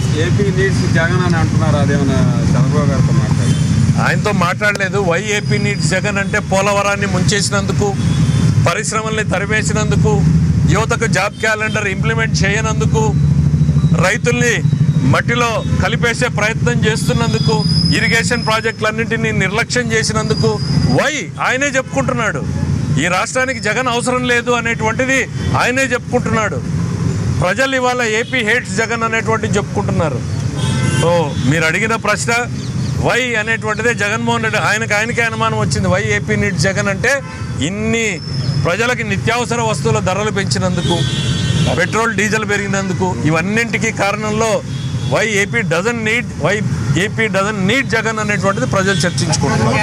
AP needs Jagan అని అంటున్నారు, అదేమన్నా చంద్రబాబు గారితో మాట్లాడారు? ఆయనతో మాట్లాడలేదు. వై ఏపీ నీడ్స్ జగన్ అంటే పోలవరాన్ని ముంచేసినందుకు, పరిశ్రమల్ని తరివేసినందుకు, యువతకు జాబ్ క్యాలెండర్ ఇంప్లిమెంట్ చేయనందుకు, రైతుల్ని మట్టిలో కలిపేసే ప్రయత్నం చేస్తున్నందుకు, ఇరిగేషన్ ప్రాజెక్టులన్నింటినీ నిర్లక్ష్యం చేసినందుకు వై ఆయనే చెప్పుకుంటున్నాడు. ఈ రాష్ట్రానికి జగన్ అవసరం లేదు అనేటువంటిది ఆయనే చెప్పుకుంటున్నాడు. ప్రజలు ఇవాళ ఏపీ హేట్స్ జగన్ అనేటువంటిది చెప్పుకుంటున్నారు. సో మీరు అడిగిన ప్రశ్న వై అనేటువంటిదే జగన్మోహన్ రెడ్డి ఆయనకే అనుమానం వచ్చింది. వై ఏపీ నీడ్స్ జగన్ అంటే ఇన్ని ప్రజలకి నిత్యావసర వస్తువుల ధరలు పెంచినందుకు, పెట్రోల్ డీజిల్ పెరిగినందుకు, ఇవన్నింటికీ కారణంలో why AP doesn't need Jagan అనేటువంటిది ప్రజలు చర్చించుకుంటున్నారు.